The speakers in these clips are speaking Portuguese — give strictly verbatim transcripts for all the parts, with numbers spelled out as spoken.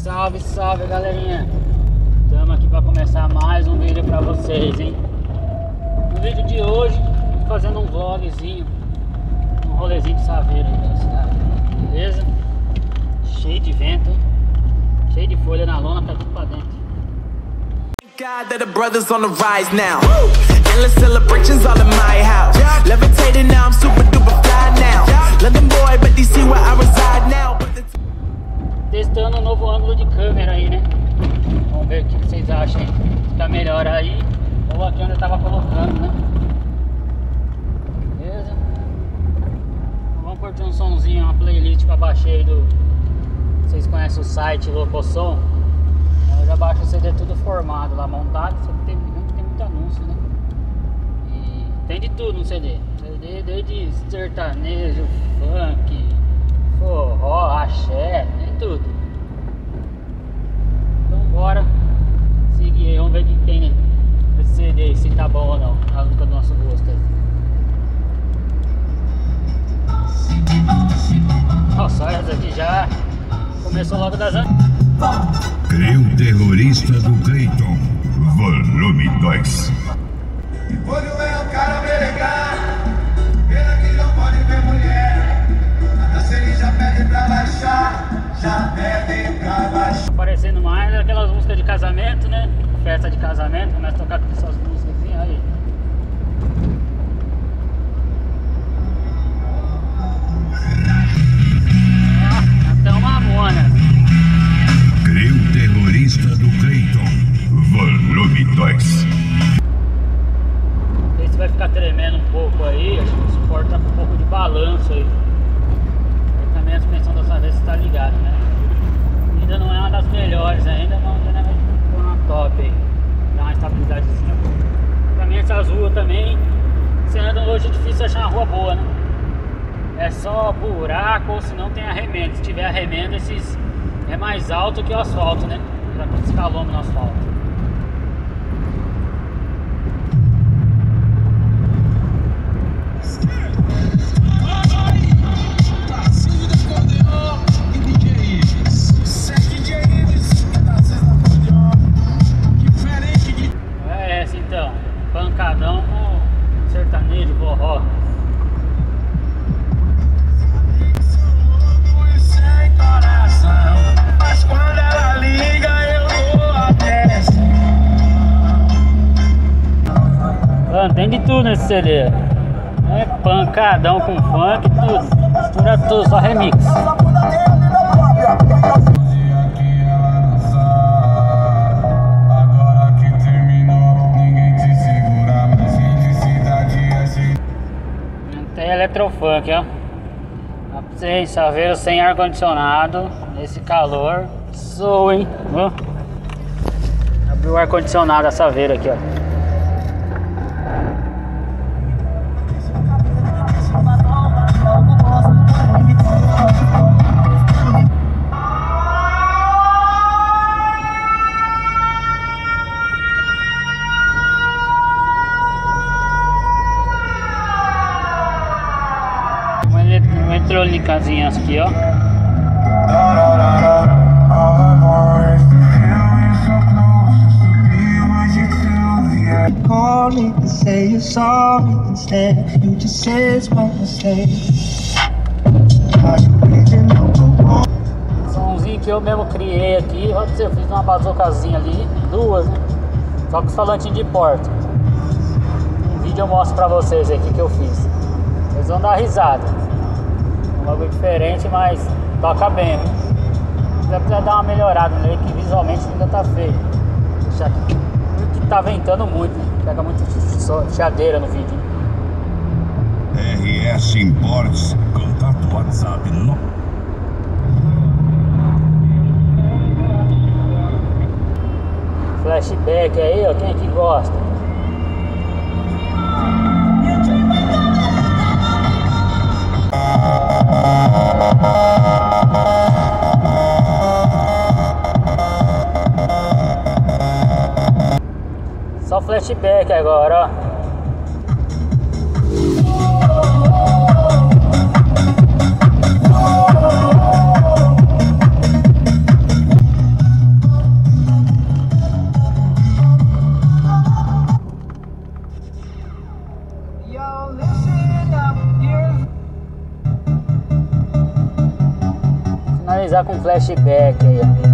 Salve, salve, galerinha! Estamos aqui para começar mais um vídeo para vocês, hein? No vídeo de hoje, fazendo um vlogzinho, um rolezinho de Saveiro aí pela cidade, beleza? Cheio de vento, cheio de folha na lona, tá tudo para dentro. God that the brothers on the rise now. Endless celebrations all in my house. Levitating now, I'm super duper fly now. London boy, but D C where I reside now. Testando um novo ângulo de câmera aí, né? Vamos ver o que vocês acham aí. Fica melhor aí ou aqui onde eu tava colocando, né? Beleza? Então vamos curtir um sonzinho, uma playlist que eu baixei do... Vocês conhecem o site Locosom? Eu já baixo o C D tudo formado lá, montado, só que tem, tem muito anúncio, né? E tem de tudo no C D. C D desde sertanejo, funk, forró, axé, tem tudo. Então bora seguir aí, vamos ver o que tem nesse C D, se tá bom ou não, a música do nosso gosto aí. Nossa, olha essa aqui já começou logo das anos. Creio terrorista do Clayton, volume dois. Quando é o cara belegar, pena que não pode ver mulher. A série já pede pra baixar, já pede pra baixar. Parecendo mais aquelas músicas de casamento, né? Festa de casamento, começa a tocar com essas músicas assim, aí. Ah, até uma mona. Creio terrorista do Clayton, volume dois. Não sei se vai ficar tremendo um pouco aí, acho que o suporte tá com um pouco de balanço aí. Aí também a suspensão dessa vez está ligada, né? Ainda não é uma das melhores ainda, mas ainda vai pôr uma top aí. Dá uma estabilidadezinha. Também essas ruas também, você anda hoje é difícil achar uma rua boa, né? É só buraco ou se não tem arremendo. Se tiver arremendo, esses é mais alto que o asfalto, né? Já tem escalome no asfalto. É essa então, pancadão com sertanejo, forró. Mas quando ela liga, eu dou a peça. Mano, tem de tudo nesse C D. É pancadão com funk, tudo. Mistura tudo, só remix. Tem eletrofunk, ó. Sem Saveiro, sem ar-condicionado, nesse calor, sou, hein? Ó. Abriu o ar-condicionado a Saveiro aqui, ó. Uma eletrônicazinha aqui, ó. Call me to say you're sorry instead. You just say it's my mistake. Are you really know? Somzinho que eu mesmo criei aqui. Olha pra você, eu fiz uma bazucazinha ali, duas, né? Só com os falantinhos de porta. Um vídeo eu mostro pra vocês aqui que eu fiz. Vocês vão dar risada. Um bagulho diferente, mas toca bem, né? Vai precisar dar uma melhorada nele, que visualmente ainda tá feio. Deixa aqui. Que tá ventando muito, né? Pega muito chiadeira no vídeo. R S Imports, contato WhatsApp no... Flashback aí, ó, quem é que gosta? Só flashback agora, ó. finalizar com um flashback aí, ó.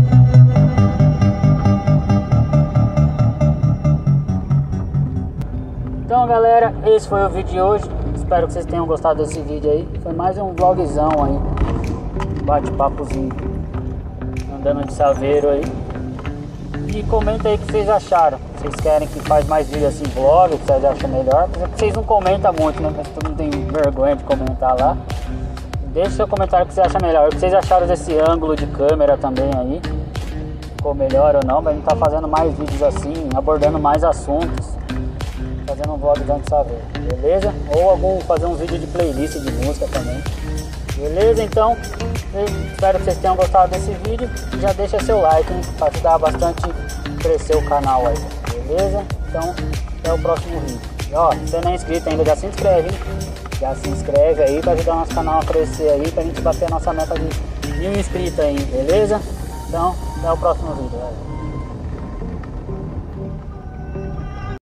Então galera, esse foi o vídeo de hoje. Espero que vocês tenham gostado desse vídeo aí. Foi mais um vlogzão aí, bate-papozinho, andando de Saveiro aí. E comenta aí o que vocês acharam. Vocês querem que faz mais vídeo assim, vlog, o que vocês acham melhor? Porque vocês não comentam muito, né? Mas todo mundo tem vergonha de comentar lá. Deixe seu comentário o que você acha melhor. O que vocês acharam desse ângulo de câmera também aí? Ficou melhor ou não? Pra gente estar fazendo mais vídeos assim, abordando mais assuntos, fazendo um vlog dando saber, beleza? Ou algum, fazer um vídeo de playlist de música também. Beleza? Então, eu espero que vocês tenham gostado desse vídeo. Já deixa seu like, hein, para ajudar bastante a crescer o canal aí. Beleza? Então, até o próximo vídeo. E ó, se você não é inscrito ainda, já se inscreve, hein? Já se inscreve aí para ajudar o nosso canal a crescer aí, pra gente bater a nossa meta de mil inscritos aí, beleza? Então, até o próximo vídeo, galera.